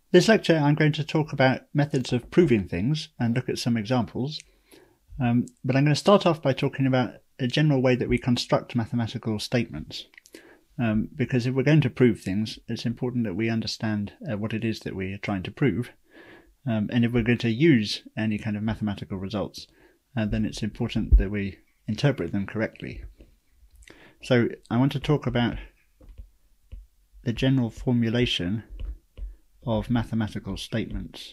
This lecture I'm going to talk about methods of proving things and look at some examples, but I'm going to start off by talking about a general way that we construct mathematical statements, because if we're going to prove things, it's important that we understand what it is that we are trying to prove, and if we're going to use any kind of mathematical results, then it's important that we interpret them correctly. So I want to talk about the general formulation of mathematical statements.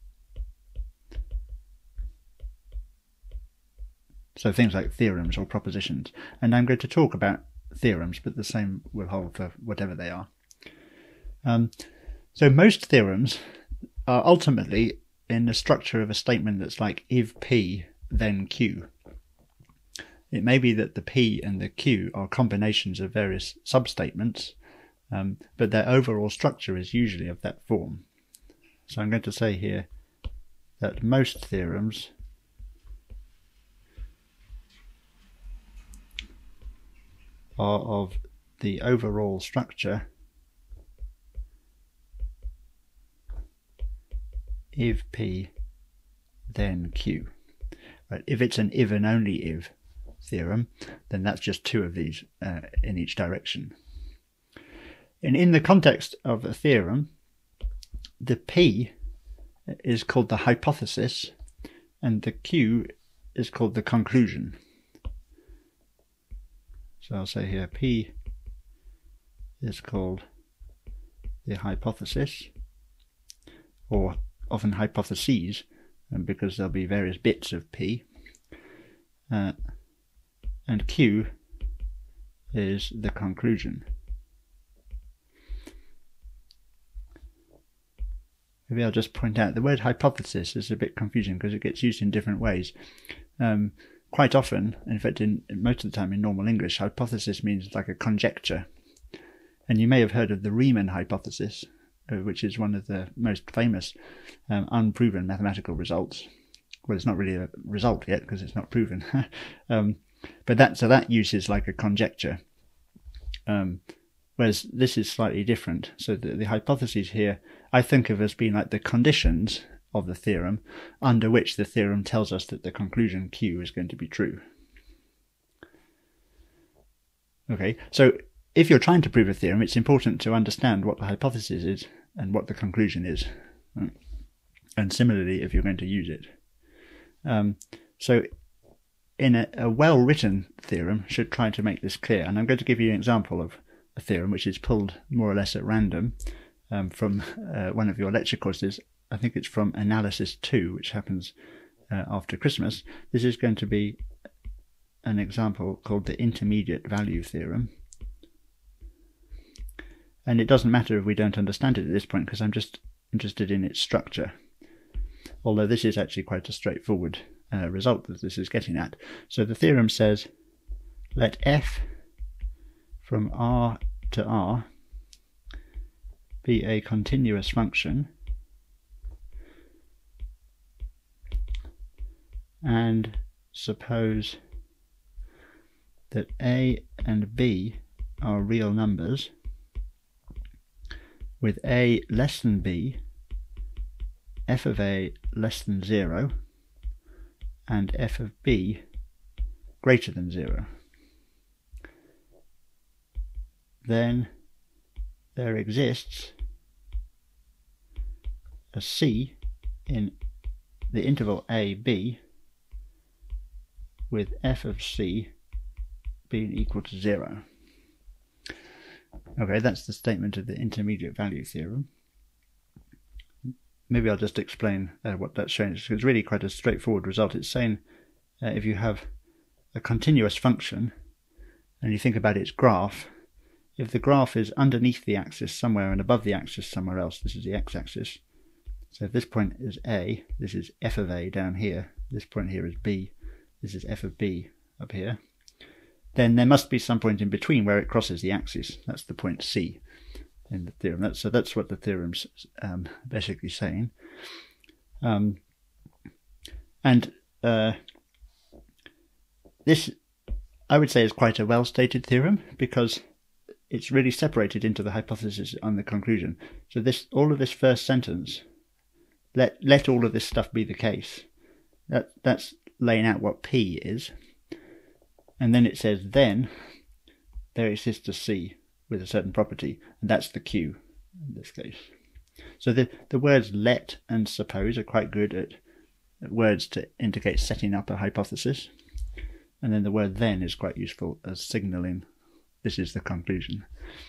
So things like theorems or propositions. And I'm going to talk about theorems, but the same will hold for whatever they are. So most theorems are ultimately in the structure of a statement that's like if P, then Q. It may be that the P and the Q are combinations of various substatements, but their overall structure is usually of that form. So I'm going to say here that most theorems are of the overall structure if P, then Q. Right. If it's an if and only if theorem, then that's just two of these in each direction. And in the context of a theorem, the P is called the hypothesis and the Q is called the conclusion. So I'll say here P is called the hypothesis, or often hypotheses, because there'll be various bits of P, and Q is the conclusion. Maybe I'll just point out the word hypothesis is a bit confusing because it gets used in different ways. Quite often, in fact most of the time in normal English, hypothesis means like a conjecture. And you may have heard of the Riemann hypothesis, which is one of the most famous unproven mathematical results. Well, it's not really a result yet because it's not proven. But that use is like a conjecture. Whereas this is slightly different. So the hypotheses here I think of as being like the conditions of the theorem under which the theorem tells us that the conclusion Q is going to be true. Okay, so if you're trying to prove a theorem, it's important to understand what the hypothesis is and what the conclusion is. And similarly, if you're going to use it. So in a well-written theorem should try to make this clear. And I'm going to give you an example of a theorem which is pulled more or less at random from one of your lecture courses. I think it's from Analysis 2, which happens after Christmas. This is going to be an example called the intermediate value theorem. And it doesn't matter if we don't understand it at this point, because I'm just interested in its structure. Although this is actually quite a straightforward result that this is getting at. So the theorem says, let f from R to R be a continuous function and suppose that A and B are real numbers with A less than B, f of A less than 0 and f of B greater than 0. Then there exists a C in the interval AB with f of C being equal to 0. Okay, that's the statement of the intermediate value theorem. Maybe I'll just explain what that's showing. It's really quite a straightforward result. It's saying if you have a continuous function and you think about its graph, if the graph is underneath the axis somewhere and above the axis somewhere else, this is the x-axis. So if this point is A, this is f of A down here, this point here is B, this is f of B up here, then there must be some point in between where it crosses the axis. That's the point C in the theorem. So that's what the theorem's basically saying. This, I would say, is quite a well-stated theorem, because it's really separated into the hypothesis and the conclusion. So all of this first sentence, let all of this stuff be the case. That's laying out what P is. And then it says, then there exists a C with a certain property, and that's the Q in this case. So the words let and suppose are quite good at words to indicate setting up a hypothesis. And then the word then is quite useful as signaling this is the conclusion.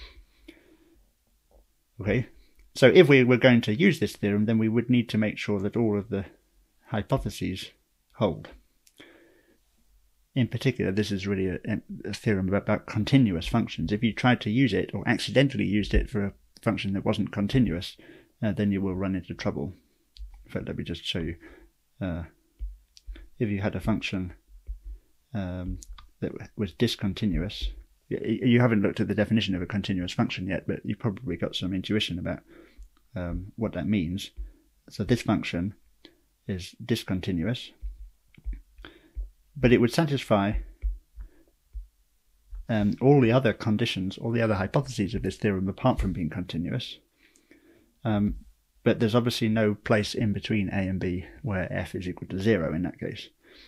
Okay, so if we were going to use this theorem, then we would need to make sure that all of the hypotheses hold. In particular, this is really a theorem about continuous functions. If you tried to use it or accidentally used it for a function that wasn't continuous, then you will run into trouble. In fact, let me just show you. If you had a function that was discontinuous, you haven't looked at the definition of a continuous function yet, but you've probably got some intuition about what that means. So this function is discontinuous, but it would satisfy all the other conditions, all the other hypotheses of this theorem apart from being continuous. But there's obviously no place in between A and B where f is equal to 0 in that case.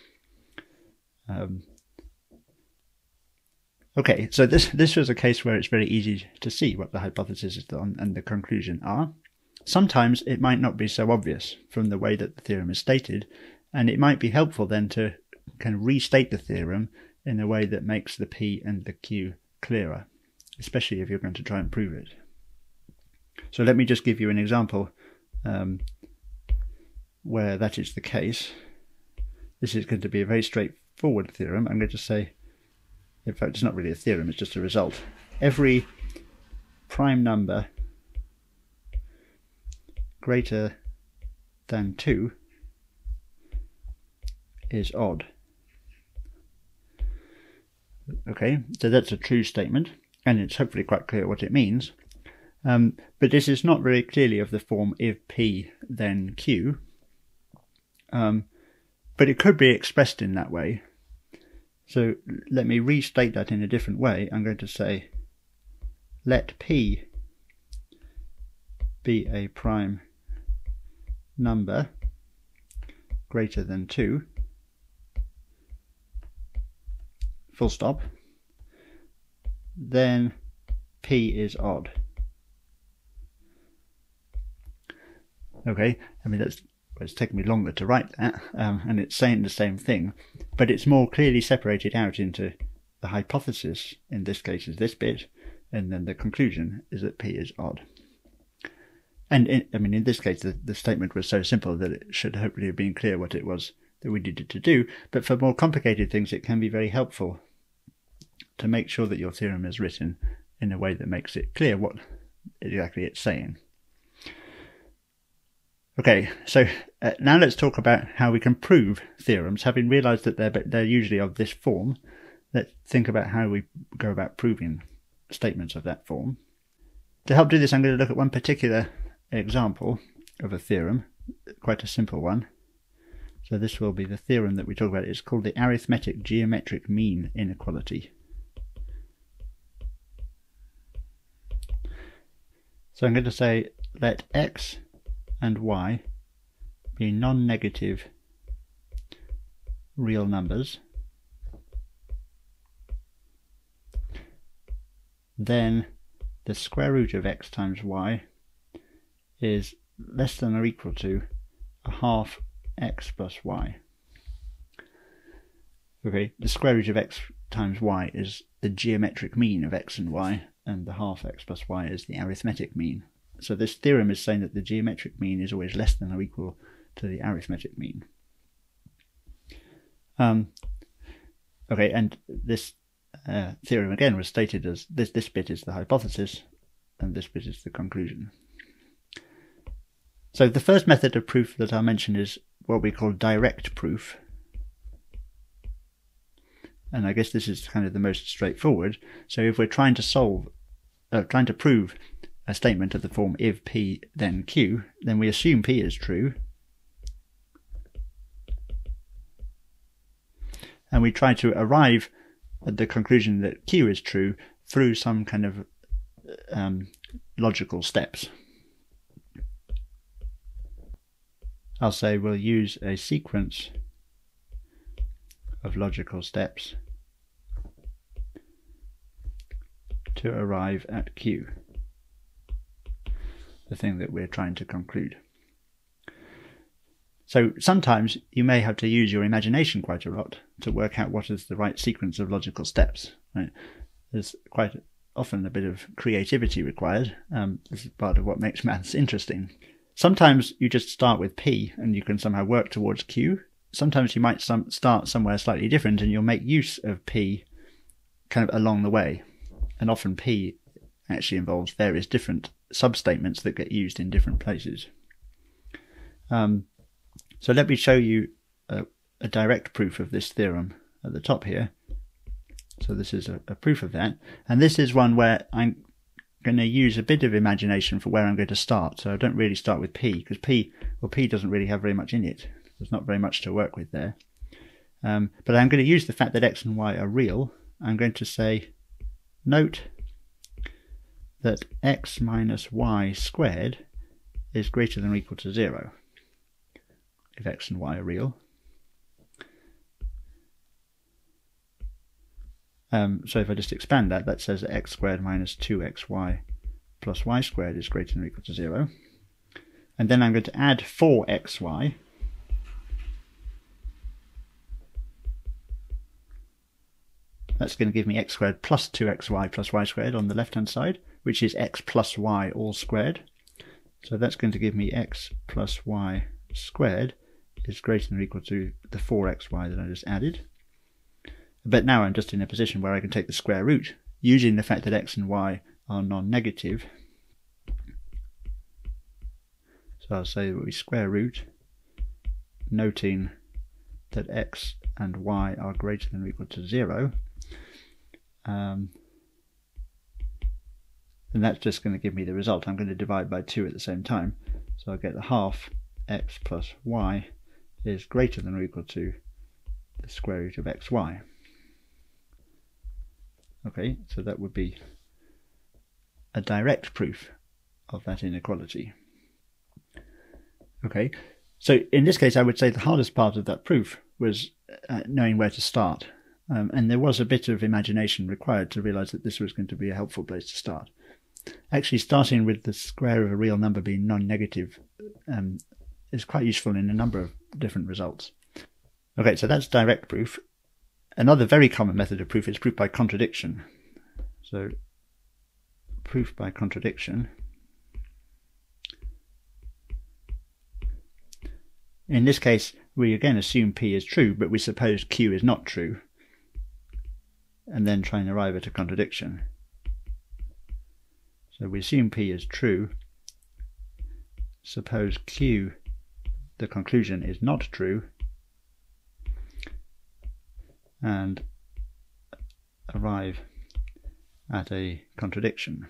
Okay, so this was a case where it's very easy to see what the hypothesis and the conclusion are. Sometimes it might not be so obvious from the way that the theorem is stated, and it might be helpful then to kind of restate the theorem in a way that makes the P and the Q clearer, especially if you're going to try and prove it. So let me just give you an example where that is the case. This is going to be a very straightforward theorem. I'm going to say, in fact, it's not really a theorem, it's just a result. Every prime number greater than 2 is odd. Okay, so that's a true statement, and it's hopefully quite clear what it means. But this is not very clearly of the form if P then Q. But it could be expressed in that way. So let me restate that in a different way. I'm going to say, let P be a prime number greater than 2, full stop, then P is odd. Okay, I mean it's taken me longer to write that, and it's saying the same thing, but it's more clearly separated out into the hypothesis, in this case is this bit, and then the conclusion is that P is odd. And in this case the statement was so simple that it should hopefully have been clear what it was that we needed to do, but for more complicated things it can be very helpful to make sure that your theorem is written in a way that makes it clear what exactly it's saying. Okay, so now let's talk about how we can prove theorems. Having realised that they're usually of this form, let's think about how we go about proving statements of that form. To help do this, I'm going to look at one particular example of a theorem, quite a simple one. So this will be the theorem that we talk about. It's called the arithmetic geometric mean inequality. So I'm going to say, let x and y be non-negative real numbers, then the square root of x times y is less than or equal to a half x plus y. Okay, the square root of x times y is the geometric mean of x and y, and the half x plus y is the arithmetic mean. So this theorem is saying that the geometric mean is always less than or equal to the arithmetic mean. Okay, and this theorem again was stated as this bit is the hypothesis and this bit is the conclusion. So the first method of proof that I'll mention is what we call direct proof. And I guess this is kind of the most straightforward. So if we're trying to prove a statement of the form if P then Q, then we assume P is true, and we try to arrive at the conclusion that Q is true through some kind of logical steps. I'll say we'll use a sequence of logical steps to arrive at Q, the thing that we're trying to conclude. So sometimes you may have to use your imagination quite a lot to work out what is the right sequence of logical steps. Right? There's quite often a bit of creativity required. This is part of what makes maths interesting. Sometimes you just start with P and you can somehow work towards Q. Sometimes you might start somewhere slightly different and you'll make use of P kind of along the way. And often P actually involves various different substatements that get used in different places. So let me show you a direct proof of this theorem at the top here. So this is a proof of that. And this is one where I'm going to use a bit of imagination for where I'm going to start. So I don't really start with P, because P doesn't really have very much in it. There's not very much to work with there. But I'm going to use the fact that x and y are real. I'm going to say, note that x minus y squared is greater than or equal to 0. If x and y are real. So if I just expand that, that says that x squared minus 2xy plus y squared is greater than or equal to 0. And then I'm going to add 4xy. That's going to give me x squared plus 2xy plus y squared on the left-hand side, which is x plus y all squared. So that's going to give me x plus y squared is greater than or equal to the 4xy that I just added. But now I'm just in a position where I can take the square root, using the fact that x and y are non-negative. So I'll say that we square root, noting that x and y are greater than or equal to 0. And that's just going to give me the result. I'm going to divide by 2 at the same time. So I'll get the half x plus y is greater than or equal to the square root of xy. Okay, so that would be a direct proof of that inequality. Okay, so in this case I would say the hardest part of that proof was knowing where to start. And there was a bit of imagination required to realize that this was going to be a helpful place to start. Actually, starting with the square of a real number being non-negative is quite useful in a number of different results. Okay, so that's direct proof. Another very common method of proof is proof by contradiction. So, proof by contradiction. In this case, we again assume P is true, but we suppose Q is not true, and then try and arrive at a contradiction. So we assume P is true, suppose Q, the conclusion, is not true, and arrive at a contradiction,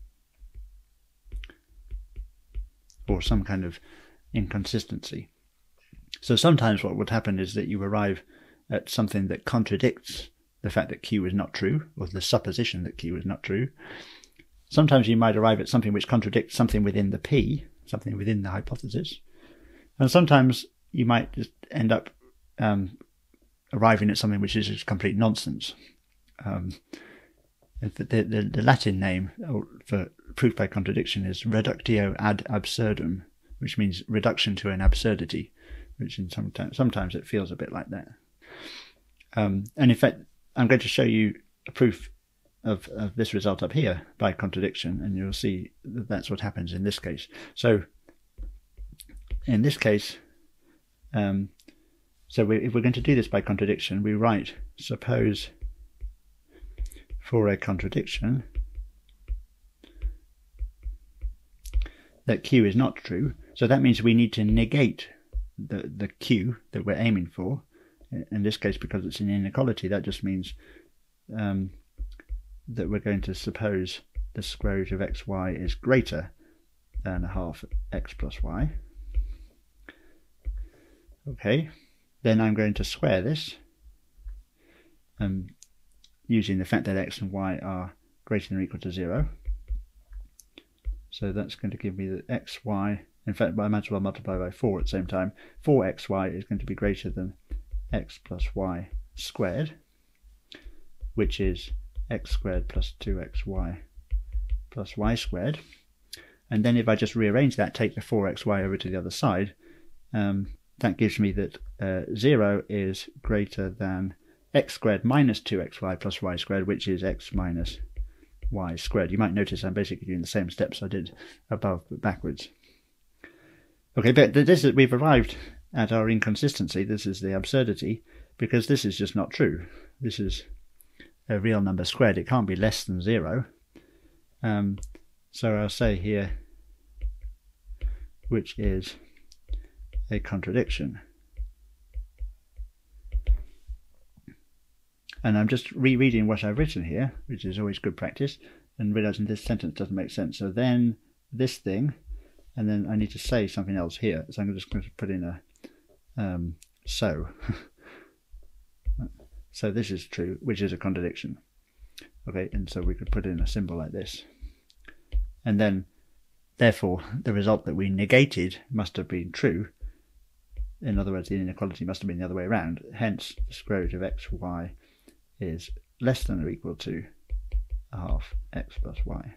or some kind of inconsistency. So sometimes what would happen is that you arrive at something that contradicts the fact that Q is not true, or the supposition that Q is not true. Sometimes you might arrive at something which contradicts something within the P, something within the hypothesis. And sometimes you might just end up arriving at something which is just complete nonsense. The Latin name for proof by contradiction is reductio ad absurdum, which means reduction to an absurdity, which sometimes it feels a bit like that. And in fact, I'm going to show you a proof of this result up here by contradiction, and you'll see that that's what happens in this case. So in this case, if we're going to do this by contradiction, we write, suppose for a contradiction that Q is not true. So that means we need to negate the Q that we're aiming for. In this case, because it's an inequality, that just means that we're going to suppose the square root of xy is greater than a half x plus y. Okay, then I'm going to square this using the fact that x and y are greater than or equal to 0. So that's going to give me that xy, in fact I might as well multiply by 4 at the same time. 4xy is going to be greater than x plus y squared, which is x squared plus 2xy plus y squared. And then if I just rearrange that, take the 4xy over to the other side, that gives me that 0 is greater than x squared minus 2xy plus y squared, which is x minus y squared. You might notice I'm basically doing the same steps I did above but backwards. Okay, but this is, we've arrived at our inconsistency. This is the absurdity, because this is just not true. This is a real number squared. It can't be less than 0. So I'll say here, which is a contradiction. And I'm just rereading what I've written here, which is always good practice, and realizing this sentence doesn't make sense. So then this thing, and then I need to say something else here. So I'm just going to put in a so. So this is true, which is a contradiction. Okay, and so we could put in a symbol like this. And then, therefore, the result that we negated must have been true. In other words, the inequality must have been the other way around. Hence, the square root of xy is less than or equal to a half x plus y.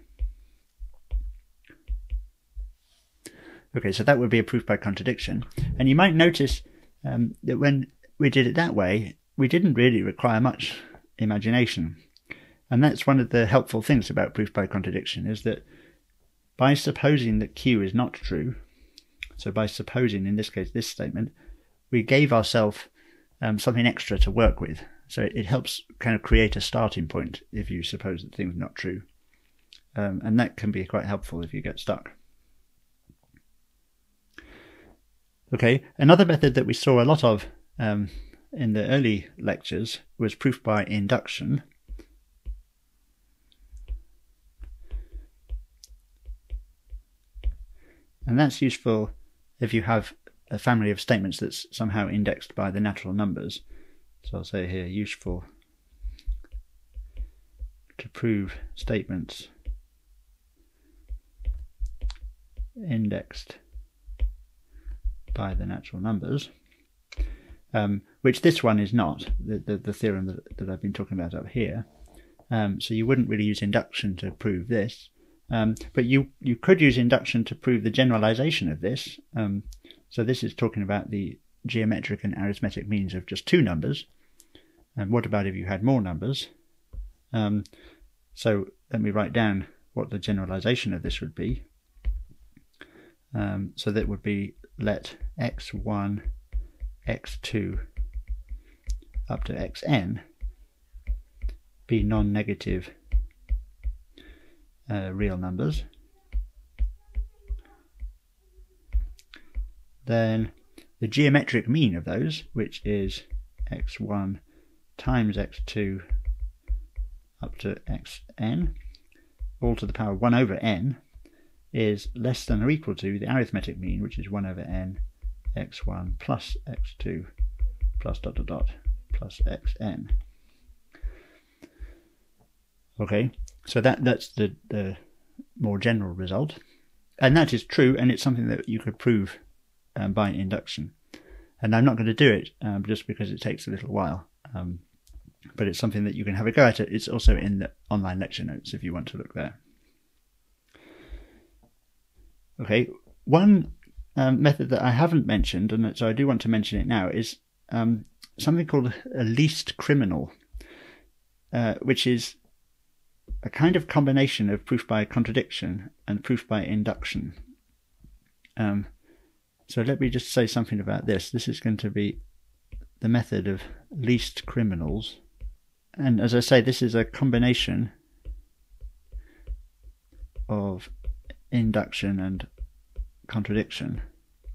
Okay, so that would be a proof by contradiction. And you might notice that when we did it that way, we didn't really require much imagination. And that's one of the helpful things about proof by contradiction, is that by supposing that Q is not true, so by supposing, in this case, this statement, we gave ourselves something extra to work with. So it helps kind of create a starting point if you suppose that things are not true. And that can be quite helpful if you get stuck. Okay, another method that we saw a lot of in the early lectures was proof by induction. And that's useful if you have a family of statements that's somehow indexed by the natural numbers. So I'll say here, useful to prove statements indexed by the natural numbers, which this one is not, the theorem that I've been talking about up here. So you wouldn't really use induction to prove this. But you could use induction to prove the generalization of this. So this is talking about the geometric and arithmetic means of just 2 numbers. And what about if you had more numbers? So let me write down what the generalization of this would be. So that would be, let x1, x2 up to xn be non-negative real numbers. Then the geometric mean of those, which is x1 times x2 up to xn, all to the power 1 over n, is less than or equal to the arithmetic mean, which is 1 over n x1 plus x2 plus dot dot dot plus xn. Okay, so that's the more general result, and that is true, and it's something that you could prove by induction. And I'm not going to do it just because it takes a little while, but it's something that you can have a go at. It's also in the online lecture notes if you want to look there. Okay, one method that I haven't mentioned, and so I do want to mention it now, is something called a least criminal, which is a kind of combination of proof by contradiction and proof by induction. So let me just say something about this. This is going to be the method of least criminals. And as I say, this is a combination of induction and contradiction.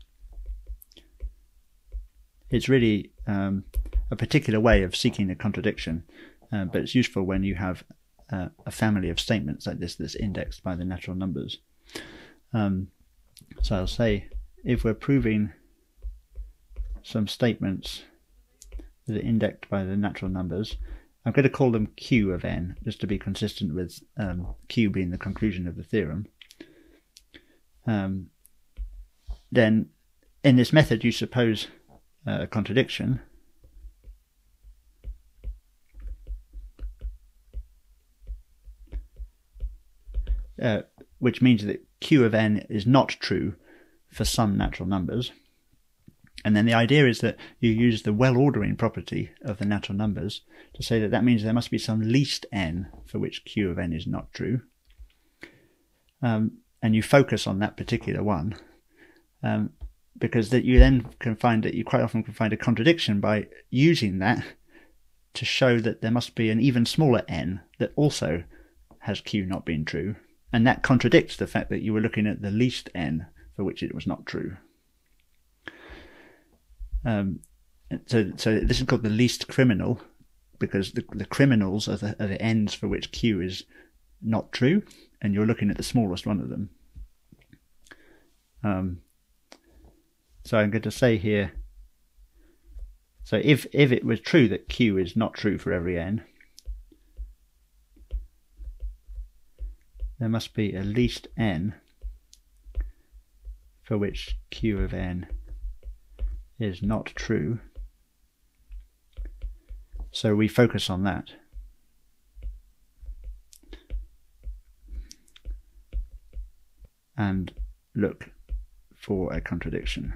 It's really a particular way of seeking a contradiction, but it's useful when you have a family of statements like this that's indexed by the natural numbers. So I'll say, if we're proving some statements that are indexed by the natural numbers, I'm going to call them Q of n, just to be consistent with Q being the conclusion of the theorem. then in this method you suppose a contradiction, which means that q of n is not true for some natural numbers. And then the idea is that you use the well-ordering property of the natural numbers to say that that means there must be some least n for which q of n is not true. And you focus on that particular one, because that you then can find that you quite often can find a contradiction by using that to show that there must be an even smaller n that also has q not being true. And that contradicts the fact that you were looking at the least n for which it was not true. So this is called the least criminal, because the criminals are the n's for which q is not true, and you're looking at the smallest one of them. So I'm going to say here, so if it was true that q is not true for every n, there must be a least n for which q of n is not true. So we focus on that. And look for a contradiction.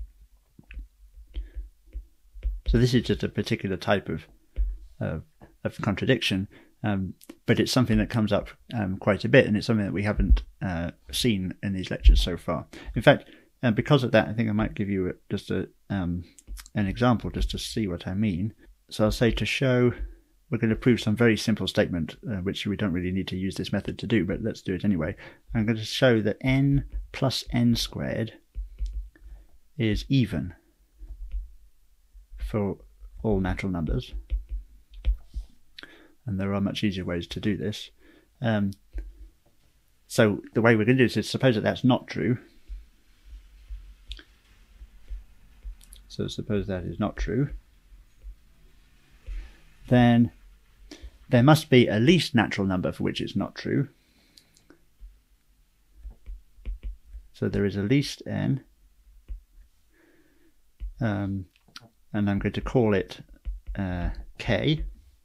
So this is just a particular type of contradiction, but it's something that comes up quite a bit, and it's something that we haven't seen in these lectures so far. In fact, because of that, I think I might give you just an example just to see what I mean. So I'll say, to show, we're going to prove some very simple statement, which we don't really need to use this method to do, but let's do it anyway. I'm going to show that n plus n squared is even for all natural numbers. And there are much easier ways to do this. So the way we're going to do this is suppose that that's not true. So suppose that is not true. Then there must be a least natural number for which it's not true. So there is a least n, and I'm going to call it k,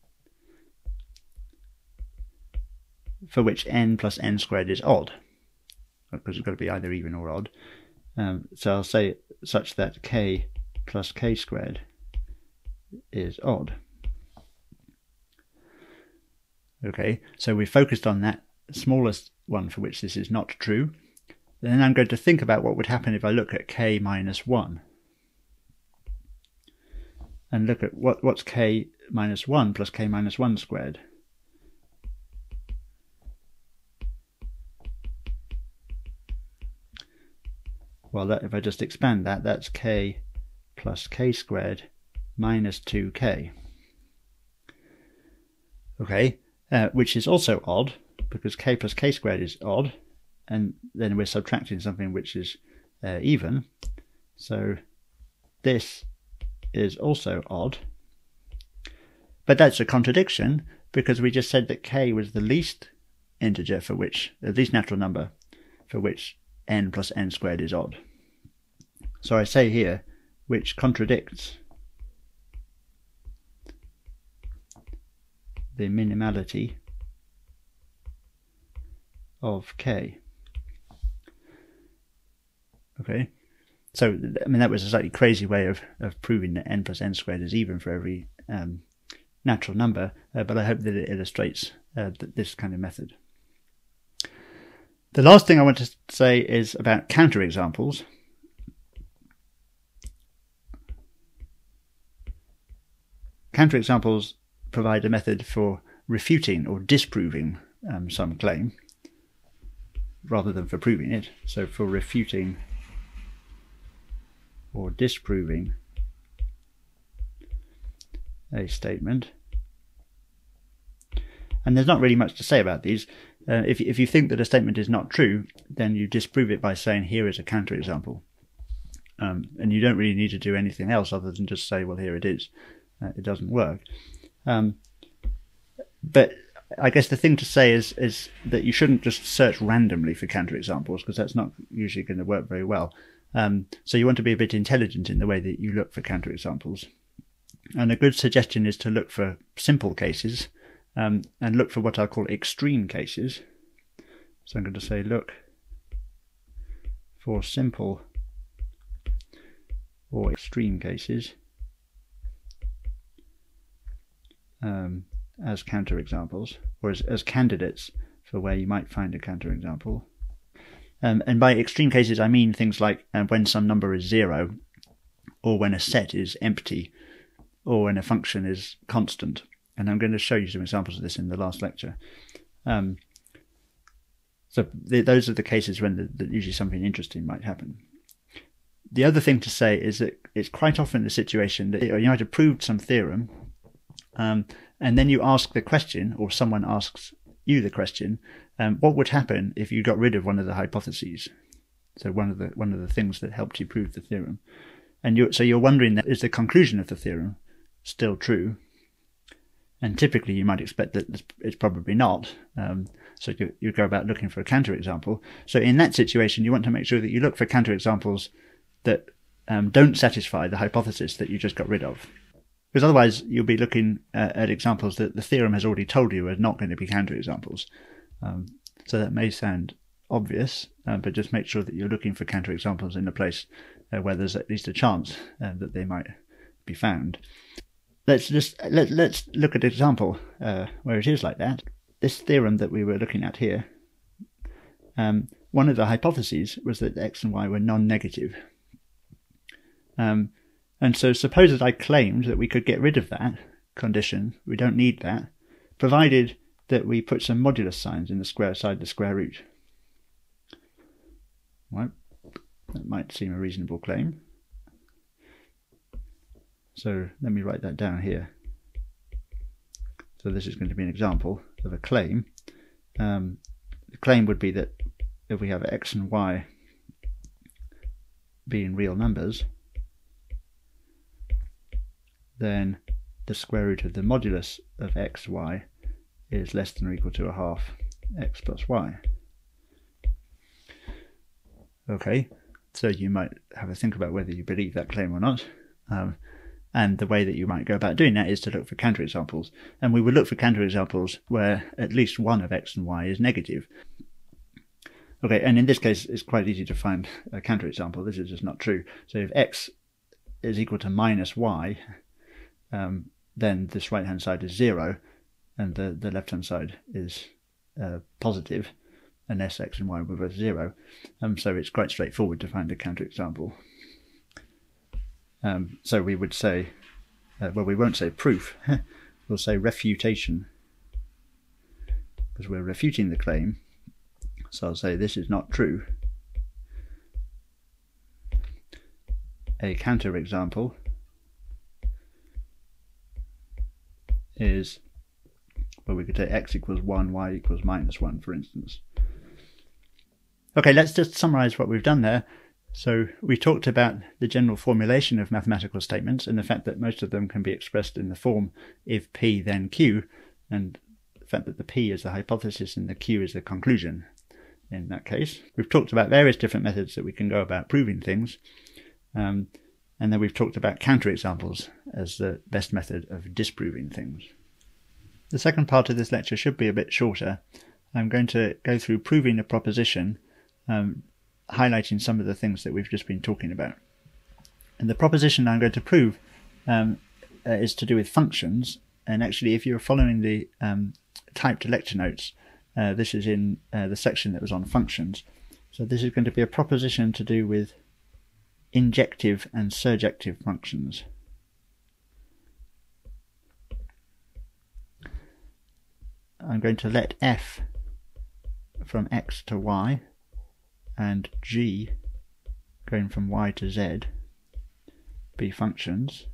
for which n plus n squared is odd, because it's got to be either even or odd. So I'll say such that k plus k squared is odd. Okay, so we focused on that smallest one for which this is not true. Then I'm going to think about what would happen if I look at k minus 1. And look at what's k minus 1 plus k minus 1 squared. Well, if I just expand that, that's k plus k squared minus 2k. Okay, which is also odd, because k plus k squared is odd, and then we're subtracting something which is even. So this is also odd. But that's a contradiction, because we just said that k was the least integer for which, the least natural number for which n plus n squared is odd. So I say here, which contradicts the minimality of k. Okay, so I mean that was a slightly crazy way of proving that n plus n squared is even for every natural number, but I hope that it illustrates this kind of method. The last thing I want to say is about counterexamples. Counterexamples provide a method for refuting or disproving some claim, rather than for proving it. So for refuting or disproving a statement. And there's not really much to say about these. If you think that a statement is not true, then you disprove it by saying here is a counterexample. And you don't really need to do anything else other than just say, well, here it is. It doesn't work. But I guess the thing to say is that you shouldn't just search randomly for counterexamples, because that's not usually going to work very well. So you want to be a bit intelligent in the way that you look for counterexamples. And a good suggestion is to look for simple cases, and look for what I'll call extreme cases. So I'm going to say look for simple or extreme cases as counterexamples, or as candidates for where you might find a counterexample. And by extreme cases I mean things like when some number is 0, or when a set is empty, or when a function is constant. And I'm going to show you some examples of this in the last lecture. So those are the cases when usually something interesting might happen. The other thing to say is that it's quite often the situation that you might have proved some theorem, and then you ask the question, or someone asks you the question, what would happen if you got rid of one of the hypotheses? So one of the things that helped you prove the theorem. And so you're wondering, is the conclusion of the theorem still true? And typically you might expect that it's probably not. So you go about looking for a counterexample. So in that situation, you want to make sure that you look for counterexamples that don't satisfy the hypothesis that you just got rid of. Because otherwise you'll be looking at examples that the theorem has already told you are not going to be counterexamples. So that may sound obvious, but just make sure that you're looking for counterexamples in a place where there's at least a chance that they might be found. Let's look at an example where it is like that. This theorem that we were looking at here, one of the hypotheses was that x and y were non-negative. And so suppose that I claimed that we could get rid of that condition, we don't need that, provided that we put some modulus signs in the square side the square root. Right. That might seem a reasonable claim. So let me write that down here. So this is going to be an example of a claim. The claim would be that if we have x and y being real numbers, then the square root of the modulus of xy is less than or equal to a half x plus y. Okay, so you might have a think about whether you believe that claim or not. And the way that you might go about doing that is to look for counterexamples. And we would look for counterexamples where at least one of x and y is negative. Okay, and in this case, it's quite easy to find a counterexample. This is just not true. So if x is equal to minus y, then this right-hand side is 0, and the left-hand side is positive, unless x and y were both 0. So it's quite straightforward to find a counterexample. So we would say, well, we won't say proof, we'll say refutation, because we're refuting the claim. So I'll say this is not true. A counterexample is, well, we could say x equals 1, y equals minus 1, for instance. Okay, let's just summarize what we've done there. So we talked about the general formulation of mathematical statements and the fact that most of them can be expressed in the form if P then Q, and the fact that the P is the hypothesis and the Q is the conclusion in that case. We've talked about various different methods that we can go about proving things, and then we've talked about counterexamples as the best method of disproving things. The second part of this lecture should be a bit shorter. I'm going to go through proving a proposition, highlighting some of the things that we've just been talking about. And the proposition I'm going to prove is to do with functions. And actually, if you're following the typed lecture notes, this is in the section that was on functions. So this is going to be a proposition to do with injective and surjective functions. I'm going to let f from x to y and g going from y to z be functions,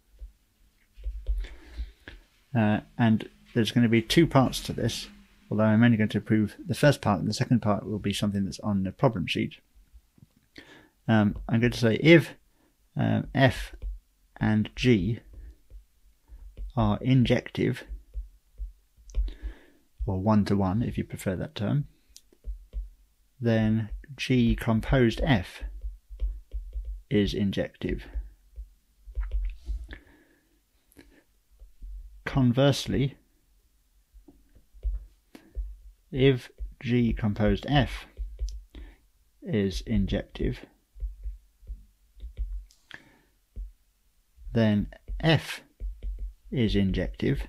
and there's going to be two parts to this, although I'm only going to prove the first part, and the second part will be something that's on the problem sheet. I'm going to say if f and g are injective, or 1-to-1 if you prefer that term, then G composed F is injective. Conversely, if G composed F is injective, then F is injective,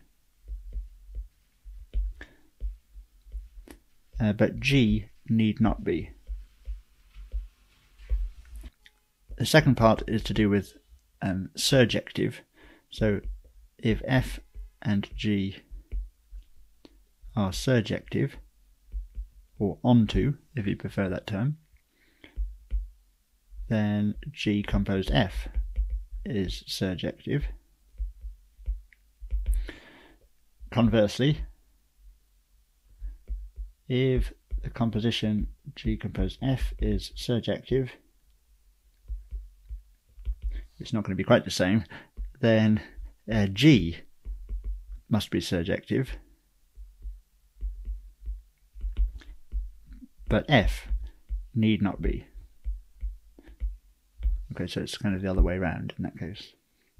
but G need not be. The second part is to do with surjective. So if F and G are surjective, or onto if you prefer that term, then G composed F is surjective. Conversely, if the composition G composed F is surjective, it's not going to be quite the same, then G must be surjective, but F need not be. Okay, so it's kind of the other way around in that case.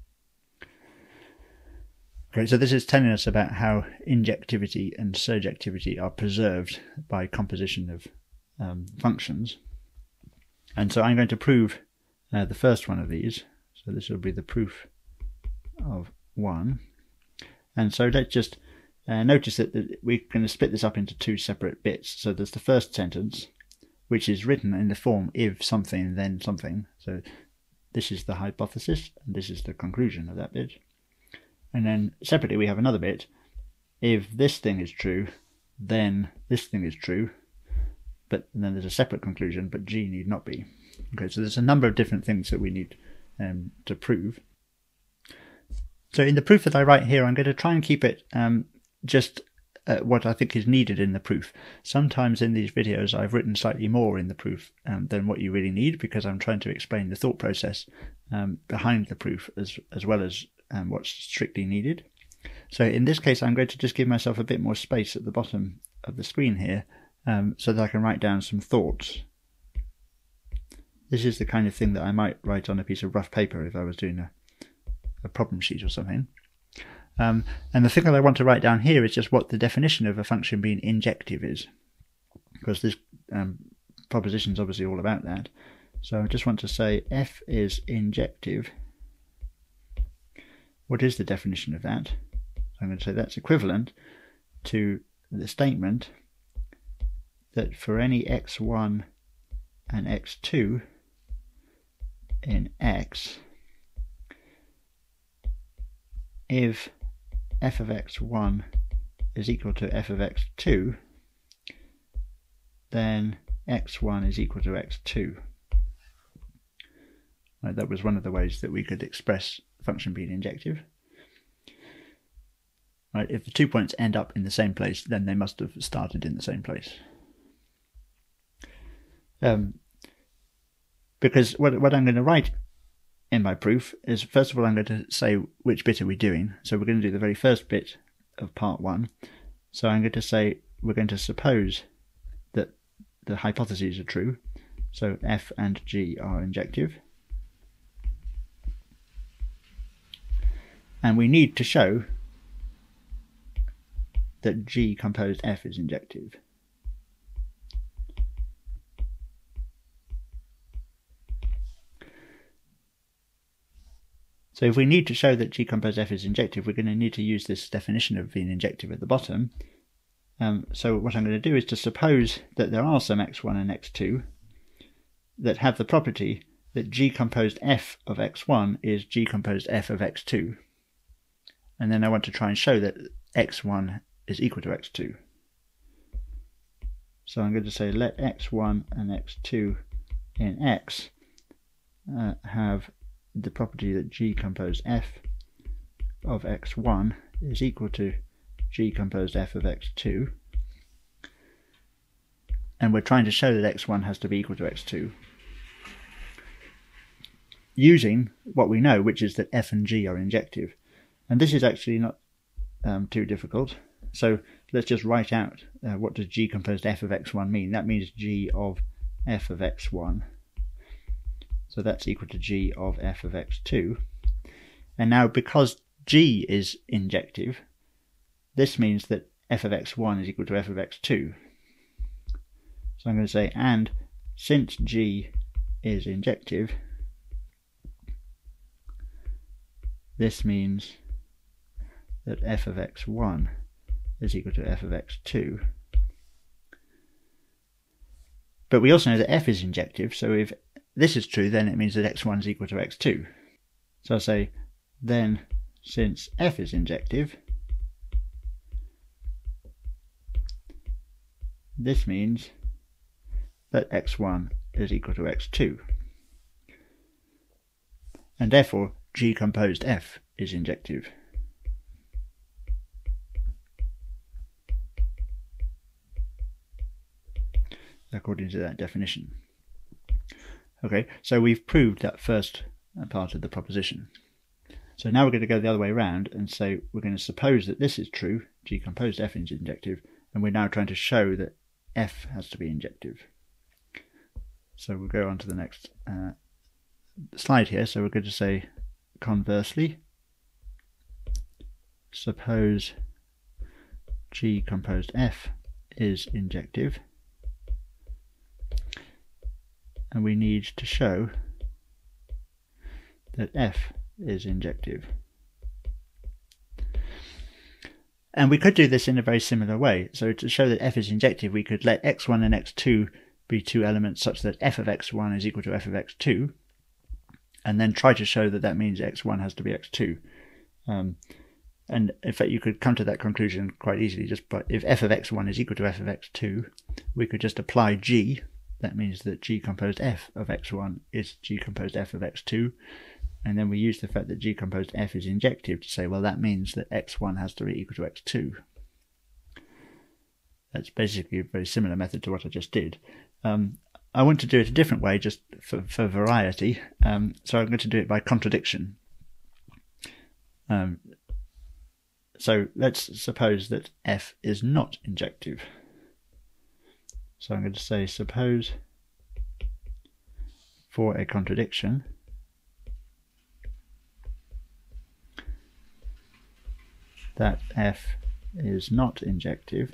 Okay, so this is telling us about how injectivity and surjectivity are preserved by composition of functions. And so I'm going to prove the first one of these. So this will be the proof of 1. And so let's just notice that we're going to split this up into two separate bits. So there's the first sentence, which is written in the form if something, then something. So this is the hypothesis, and this is the conclusion of that bit. And then separately we have another bit. If this thing is true, then this thing is true. But then there's a separate conclusion, but G need not be. Okay, so there's a number of different things that we need to prove. So in the proof that I write here, I'm going to try and keep it just what I think is needed in the proof. Sometimes in these videos I've written slightly more in the proof than what you really need, because I'm trying to explain the thought process behind the proof as well as what's strictly needed. So in this case I'm going to just give myself a bit more space at the bottom of the screen here so that I can write down some thoughts. This is the kind of thing that I might write on a piece of rough paper if I was doing a problem sheet or something. And the thing that I want to write down here is just what the definition of a function being injective is, because this proposition is obviously all about that. So I just want to say f is injective. What is the definition of that? So I'm going to say that's equivalent to the statement that for any x1 and x2 in X, if f of x1 is equal to f of x2, then x1 is equal to x2. Right, that was one of the ways that we could express the function being injective. Right, if the 2 points end up in the same place, then they must have started in the same place. Because what I'm going to write in my proof is, first of all, I'm going to say which bit are we doing. So we're going to do the very first bit of part 1. So I'm going to say we're going to suppose that the hypotheses are true. So f and g are injective. And we need to show that G composed F is injective. So if we need to show that G composed F is injective, we're going to need to use this definition of being injective at the bottom. So what I'm going to do is to suppose that there are some x1 and x2 that have the property that G composed F of x1 is G composed F of x2. And then I want to try and show that x1 is equal to x2. So I'm going to say let x1 and x2 in X have the property that G composed F of x1 is equal to G composed F of x2. And we're trying to show that x1 has to be equal to x2 using what we know, which is that F and G are injective. And this is actually not too difficult. So let's just write out what does G composed f of x1 mean. That means G of f of x1. So that's equal to G of f of x2. And now because G is injective, this means that f of x1 is equal to f of x2. So I'm going to say, and since G is injective, this means that f of x1 is equal to f of x2. But we also know that f is injective, so if this is true, then it means that x1 is equal to x2. So I'll say, then since f is injective, this means that x1 is equal to x2. And therefore, G composed f is injective. According to that definition. Okay, so we've proved that first part of the proposition. So now we're going to go the other way around and say we're going to suppose that this is true, G composed f is injective, and we're now trying to show that f has to be injective. So we'll go on to the next slide here. So we're going to say, conversely, suppose G composed f is injective, and we need to show that f is injective. And we could do this in a very similar way. So to show that f is injective, we could let x1 and x2 be two elements such that f of x1 is equal to f of x2, and then try to show that that means x1 has to be x2. And in fact, you could come to that conclusion quite easily just by, if f of x1 is equal to f of x2, we could just apply G. That means that G composed f of x1 is G composed f of x2. And then we use the fact that G composed f is injective to say, well, that means that x1 has to be equal to x2. That's basically a very similar method to what I just did. I want to do it a different way just for variety. So I'm going to do it by contradiction. So let's suppose that f is not injective. So I'm going to say, suppose for a contradiction that f is not injective.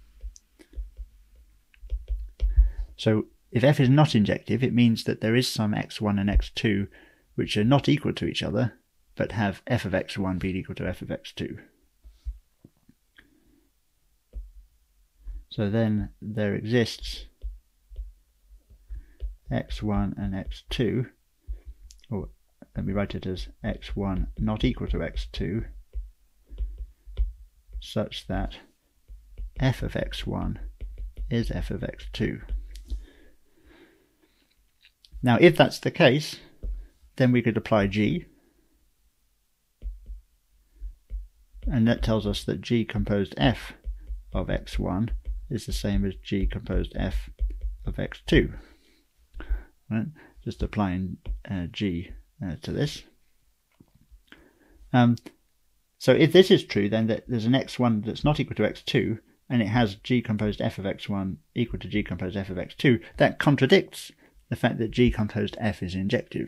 So if f is not injective, it means that there is some x1 and x2 which are not equal to each other, but have f of x1 being equal to f of x2. So then there exists x1 and x2, or let me write it as x1 not equal to x2, such that f of x1 is f of x2. Now if that's the case, then we could apply G, and that tells us that G composed f of x1 is the same as G composed f of x2. Right? Just applying G to this. So if this is true, then that there's an x1 that's not equal to x2, and it has G composed f of x1 equal to G composed f of x2, that contradicts the fact that G composed f is injective.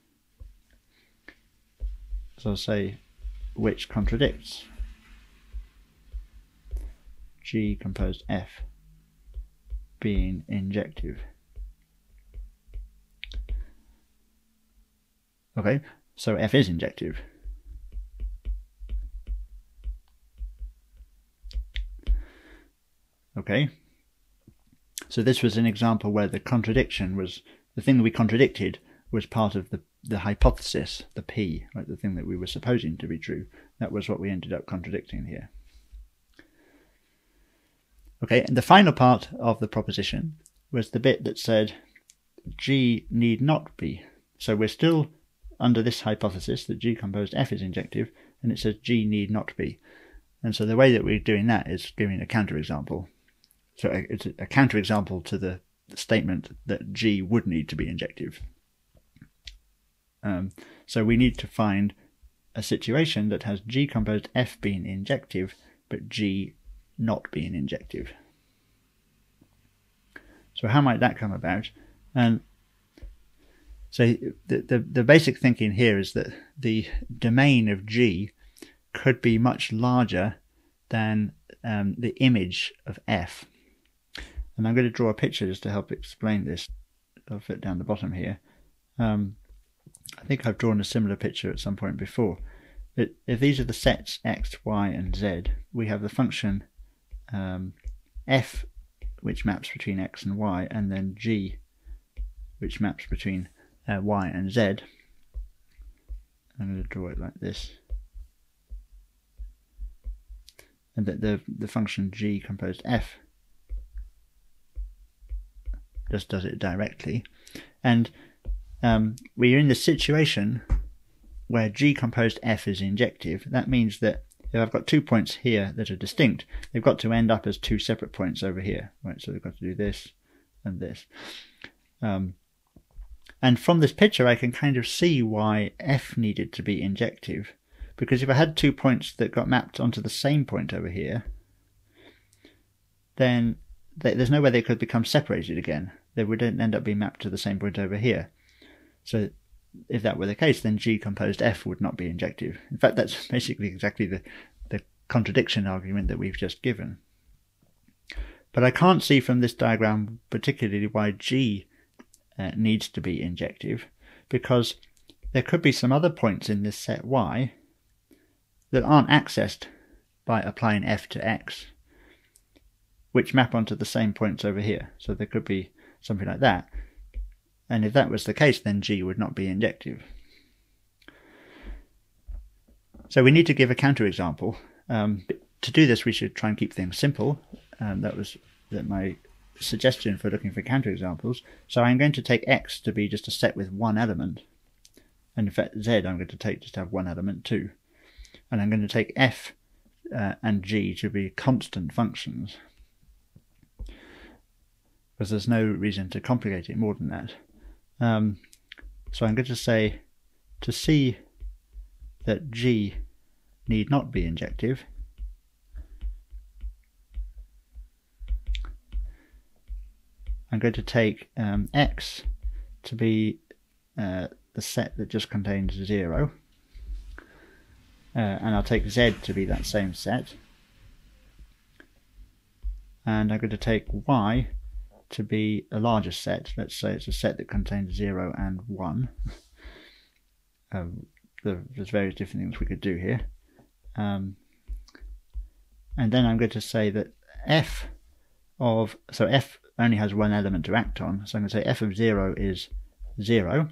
So I'll say which contradicts G composed f being injective. Okay, so f is injective. Okay, so this was an example where the contradiction was, the thing that we contradicted was part of the hypothesis, the P, right, the thing that we were supposing to be true. That was what we ended up contradicting here. Okay, and the final part of the proposition was the bit that said G need not be. So we're still under this hypothesis that G composed f is injective, and it says G need not be. And so the way that we're doing that is giving a counterexample. So it's a counterexample to the statement that G would need to be injective. So we need to find a situation that has G composed f being injective, but G not being injective. So how might that come about? And so the basic thinking here is that the domain of G could be much larger than the image of F. And I'm going to draw a picture just to help explain this. I'll fit down the bottom here. I think I've drawn a similar picture at some point before. But if these are the sets x, y, and z, we have the function f, which maps between x and y, and then g, which maps between y and z. I'm going to draw it like this. And that the function g composed f just does it directly. And we are in the situation where g composed f is injective. That means that if I've got 2 points here that are distinct, they've got to end up as 2 separate points over here. Right, so they've got to do this and this. And from this picture I can kind of see why f needed to be injective, because if I had 2 points that got mapped onto the same point over here, then there's no way they could become separated again. They would end up being mapped to the same point over here. So if that were the case, then g composed f would not be injective. In fact, that's basically exactly the contradiction argument that we've just given. But I can't see from this diagram particularly why g needs to be injective, because there could be some other points in this set y that aren't accessed by applying f to x, which map onto the same points over here. So there could be something like that. And if that was the case, then g would not be injective. So we need to give a counterexample. To do this, we should try and keep things simple. That was my suggestion for looking for counterexamples. So I'm going to take x to be just a set with one element. And in fact, z I'm going to take just to have one element too. And I'm going to take f and g to be constant functions, because there's no reason to complicate it more than that. So I'm going to say, to see that g need not be injective, I'm going to take x to be the set that just contains 0, and I'll take z to be that same set, and I'm going to take y to be a larger set. Let's say it's a set that contains 0 and 1. There's various different things we could do here. And then I'm going to say that f only has one element to act on, so I'm going to say f of 0 is 0.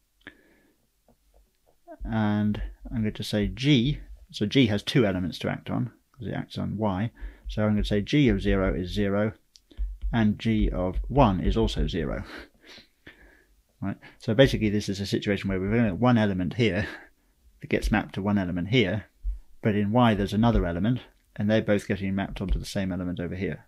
And I'm going to say g, so g has 2 elements to act on, because it acts on y. So I'm going to say g of 0 is 0, and g of 1 is also 0. Right? So basically this is a situation where we've only got one element here that gets mapped to one element here, but in y there's another element, and they're both getting mapped onto the same element over here.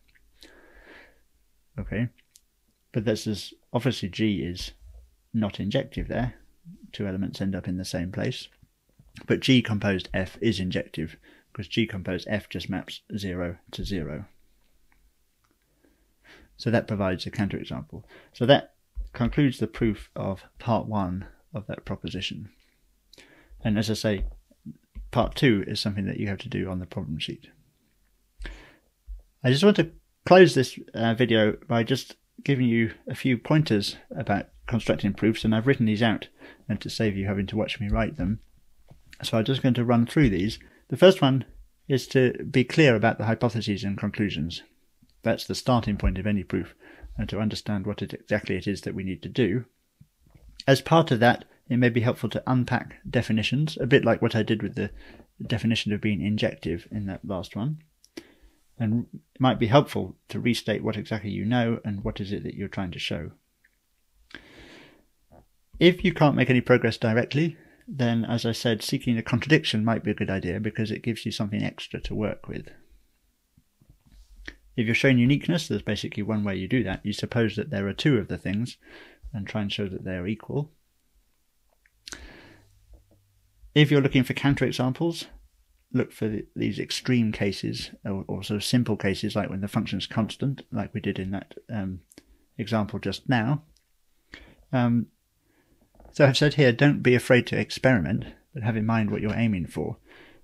Okay, but this is obviously g is not injective there. 2 elements end up in the same place. But g composed f is injective, because g composed f just maps 0 to 0. So that provides a counterexample. So that concludes the proof of part 1 of that proposition. And as I say, part 2 is something that you have to do on the problem sheet. I just want to close this video by just giving you a few pointers about constructing proofs, and I've written these out and to save you having to watch me write them. So I'm just going to run through these. The first one is to be clear about the hypotheses and conclusions. That's the starting point of any proof, and to understand what exactly it is that we need to do. As part of that, it may be helpful to unpack definitions, a bit like what I did with the definition of being injective in that last one. And it might be helpful to restate what exactly you know and what is it that you're trying to show. If you can't make any progress directly, then, as I said, seeking a contradiction might be a good idea, because it gives you something extra to work with. If you're showing uniqueness, there's basically one way you do that. You suppose that there are 2 of the things and try and show that they're equal. If you're looking for counterexamples, look for these extreme cases, or sort of simple cases, like when the function is constant, like we did in that example just now. So I've said here, don't be afraid to experiment, but have in mind what you're aiming for.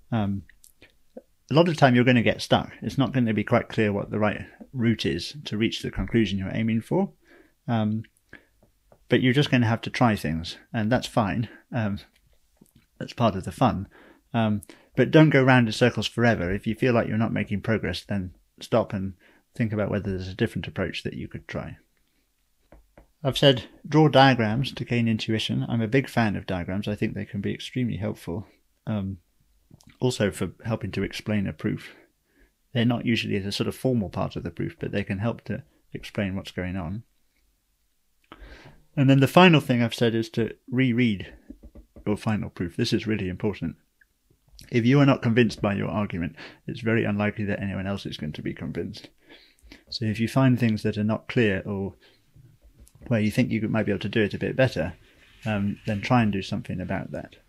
A lot of the time you're going to get stuck. It's not going to be quite clear what the right route is to reach the conclusion you're aiming for. But you're just going to have to try things, and that's fine. That's part of the fun. But don't go round in circles forever. If you feel like you're not making progress, then stop and think about whether there's a different approach that you could try. I've said draw diagrams to gain intuition. I'm a big fan of diagrams. I think they can be extremely helpful. Also for helping to explain a proof. They're not usually the sort of formal part of the proof, but they can help to explain what's going on. And then the final thing I've said is to reread your final proof. This is really important. If you are not convinced by your argument, it's very unlikely that anyone else is going to be convinced. So if you find things that are not clear, or where you think you might be able to do it a bit better, then try and do something about that.